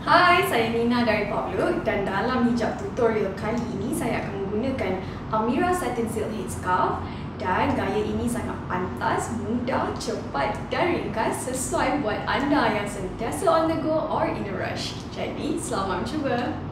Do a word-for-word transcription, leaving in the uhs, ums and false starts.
Hai, saya Nina dari Poplook dan dalam hijab tutorial kali ini saya akan menggunakan Almira Satin Silk Headscarf dan gaya ini sangat pantas, mudah, cepat dan ringkas sesuai buat anda yang sentiasa on the go or in a rush. Jadi, selamat mencuba!